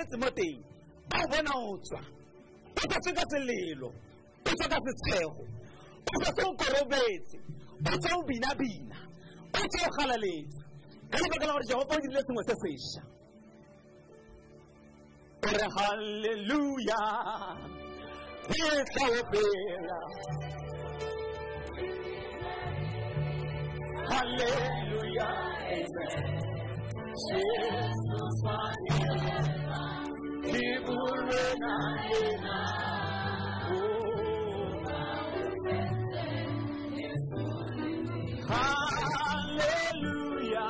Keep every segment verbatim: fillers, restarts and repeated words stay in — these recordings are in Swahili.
Timothy, ba bona o tswa. O ka tsaka tselelo. O tsaka setshego. O ka tswa korobetse. O tswa o bina bina. O tswa o galaletsa. Ka lebaka la gore Jehova o dirile sengwe se sešwa. Ore hallelujah. Yes, hallelujah, amen. Jesus, my Lord, He will reign again. Hallelujah,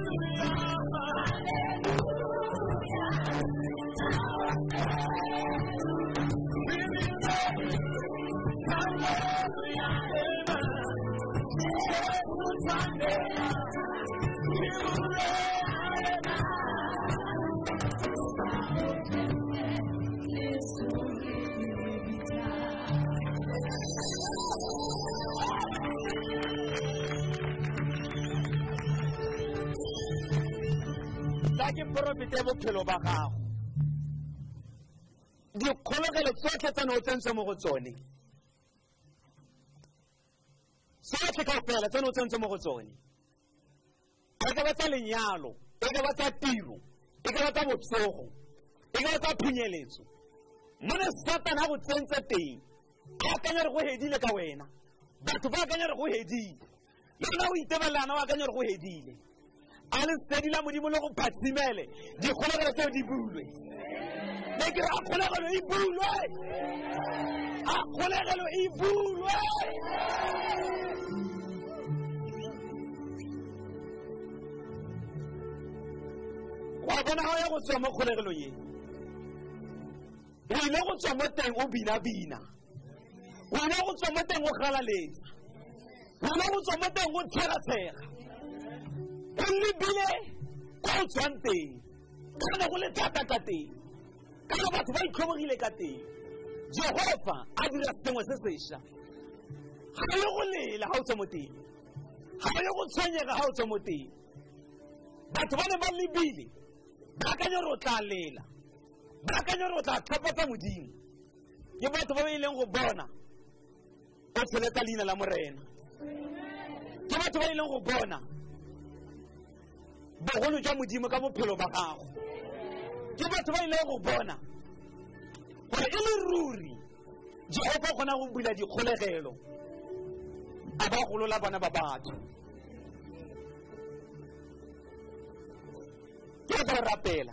ke profite bophelo ba gago dikgolegelo tsotlhe tsa ne o tsentse mo go tsone tsotlhe kaofela tsa ne o tsentse mo go tsone e ka ba tsa lenyalo e ka ba tsa tiro e ka ba tsa botsogo e ka ba tsa phunyeletso mo ne satana a go tsentse teng a akanya re go hedile ka wena batho ba akanya re go hedile le wena o itebelana o akanya re go hedile a le sedila modimo le go phatsimele dikgolegelo tseo di bulwe le ke a kgolegelo e bulwe a kgolegelo e bulwe wa bona ha ya go tswa mo kgolegelo ye o ile go tswa mo teng o bina-bina o ile go tswa mo teng o galaletsa o ile go tswa mo teng o tshega-tshega o lebile ko o tswang teng ka ne go le thata ka teng ka ne batho ba itlhobogile ka teng Jehova a dira sengwe se sešwa ga le go lela ga o tswa mo teng ga le go tshwenyega ga o tswa mo teng batho ba ne ba lebile ba akanya gore o tla lela ba akanya gore o tla tlhapatsa modimo ke batho ba ba ileng go bona o tsheletsa leina la morena ke batho ba ileng go bona bogolo jwa modimo ka bophelo ba gago ke batho ba ileng go bona gore e le ruri Jehova o kgona go bula dikgolegelo a ba golola bana ba batho ke ba rapela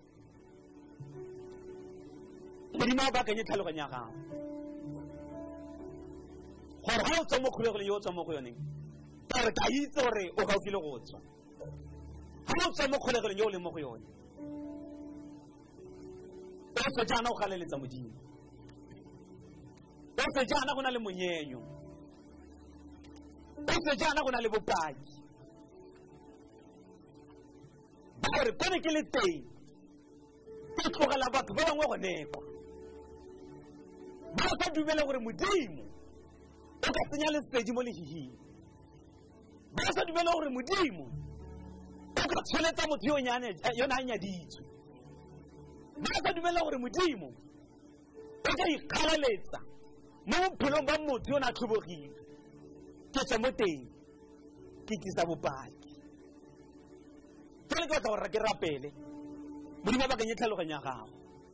modimo a baakanye tlhaloganya ya gago gore ga o tswa mo kgolegelong yo o tswa mo go yoneng gore ka itse gore o gaukile go tswa ga o tswa mo kgolegelong yo o leng mo go yone o se jaana o galeletsa modimo o se jaana go na le monyenyo o se jaana go na le bopaki ba gore kone ke le teng ke tlogela batho ba bangwe go nekwa ba sa dumele gore modimo o ka tsenya lesedi mo lehihing ba sa dumele gore modimo o ka tsholetsa motho yona a nyaditswe ba sa dumele gore modimo o ka ikgalaletsa mo bophelong ba motho yona a tlhobogile ke tswa mo teng ke tlisa bopaki ke le ke batla gore ke rapele modimo a bakanye tlhaloganya gago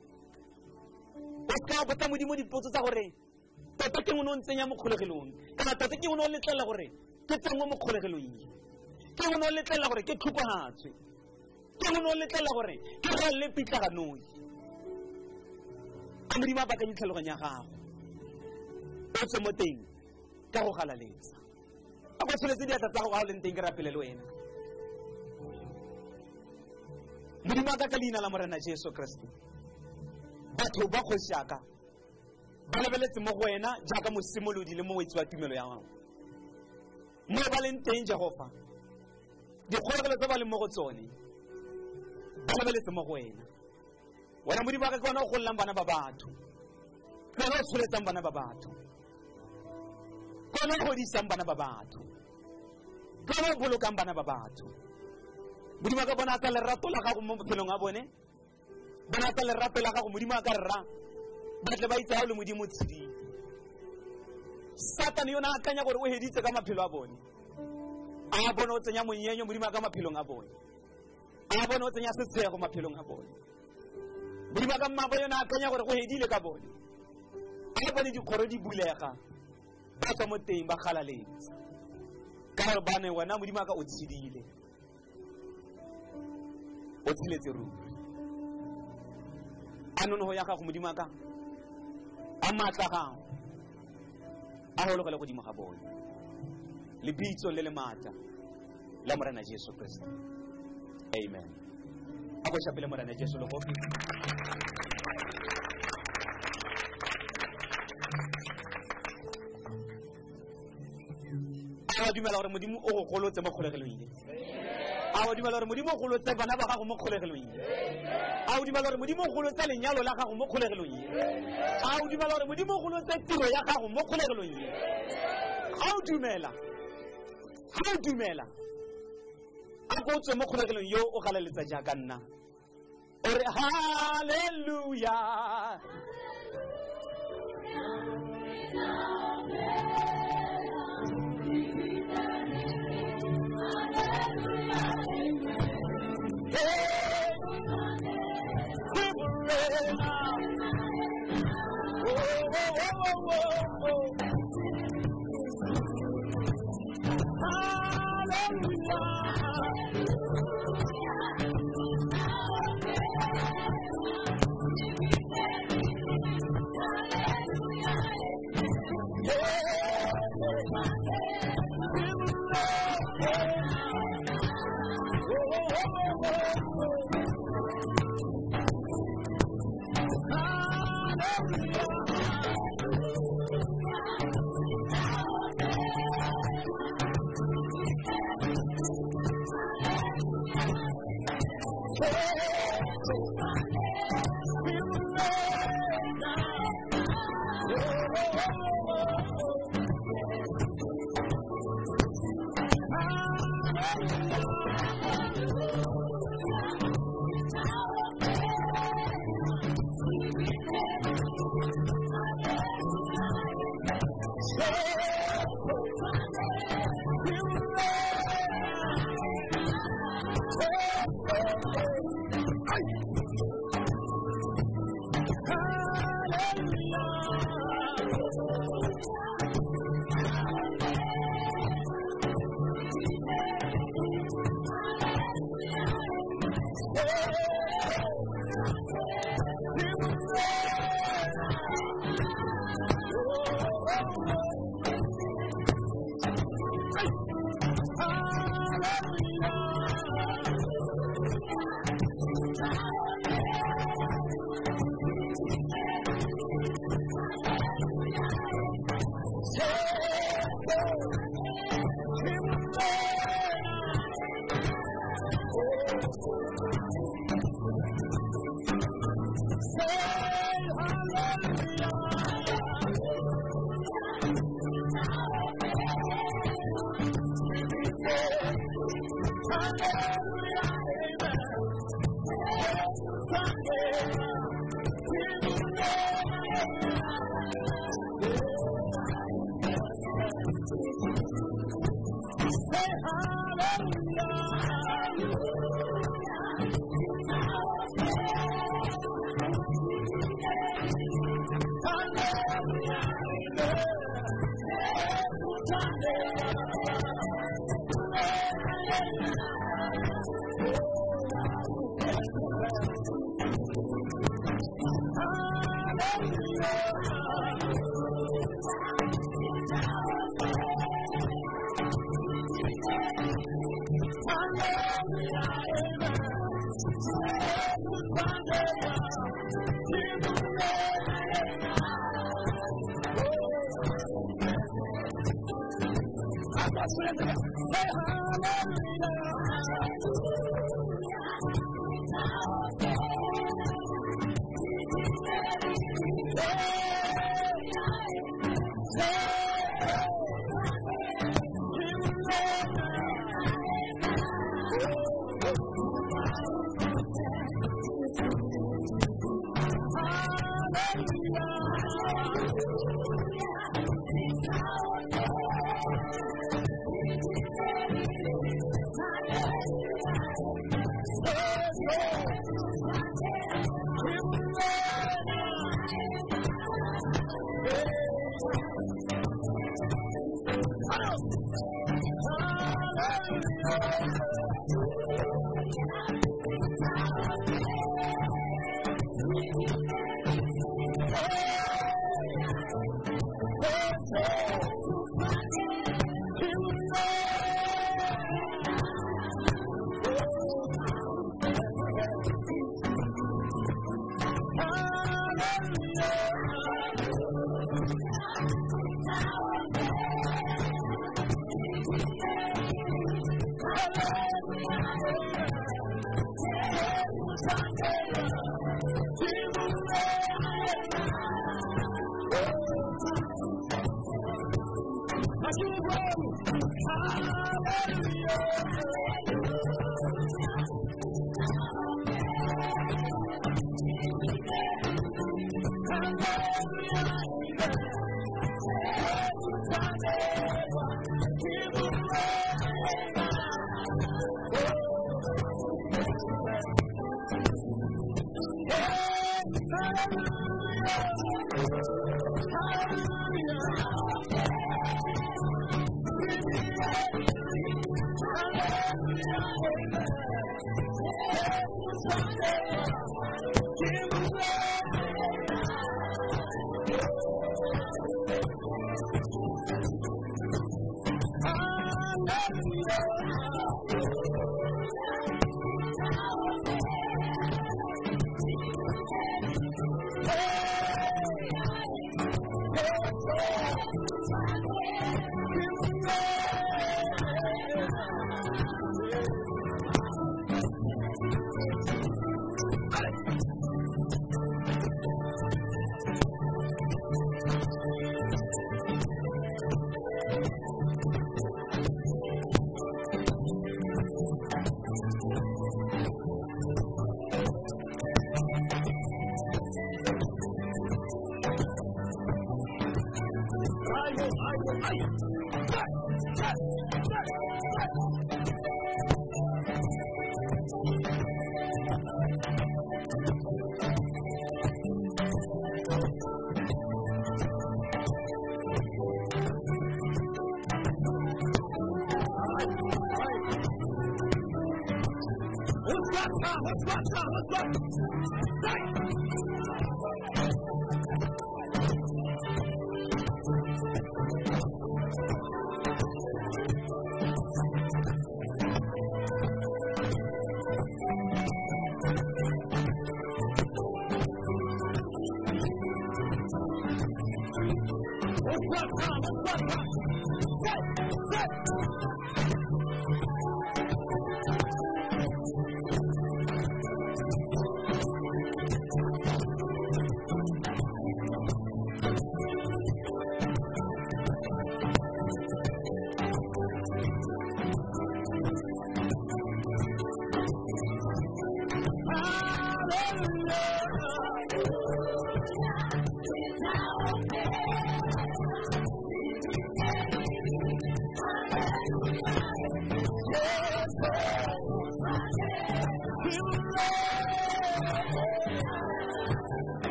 o seka botsa modimo dipotso tsa gore tota ke ngwe o ntsenya mo kgolegelong kana tota ke ngwe o letlela gore ke tsengwe mo kgolegelong ke ngwe o letlela gore ke tlhokogatswe ke ngwe o letlela gore ke ralele pitlaganoi a modimo a bakanye tlhaloganya gago o tswe mo teng ka go galaletsa a go tsholetse diatla tsa go ga o leng teng ke rapele le wena modimo a ka ka leina la morena Jesu Kriste batho ba kgošaka ba lebeletse mo go wena jaaka mosimolodi le mowetsi wa tumelo ya gago mo ba leng teng Jehova dikgolegelo tse ba leng mo go tsone ba lebeletse mo go wena wena modimo a ka ke wena o gololang bana ba batho ke wena o tsholetsang bana ba batho ke wena o godisang bana ba batho ke wena o bolokang bana ba batho modimo a ka bona tsa lerato la gago mo bophelong a bone bona tsa lerato la gago modimo a ka rra ba tle ba itse ga o le modimo o tshedile satane yona a akanya gore o heditse ka maphelo a bone a bone o tsenya monyenyo modimo a ka maphelong a bone a bone o tsenya setshego maphelong a bone modimo a ka mmabo yona a akanya gore go hedile ka bone a bone dikgoro di bulega ba tswa mo teng ba galaletsa ka gore bane wena modimo a ka o tshedile o tshiletse ruri a nonogo ya gago modimo a ka a maatla gago a gologele godimo ga bone lebitso le le maatla la morena Jesu Kriste Amen. Ako siya pila mo na Jesu loko. Awa dumela gore modimo o go golotse mo kgolegelong e. Awa dumela gore modimo o golotse bana ba gago mo kgolegelong e. Awa dumela gore modimo o golotse lenyalo la gago mo kgolegelong e. Awa dumela gore modimo o golotse tiro ya gago mo kgolegelong e. Awa dumela. Awa dumela. A go tswe mo kgolegelong yo o galeletsa jaaka nna. Ore hallelujah.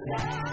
Yeah.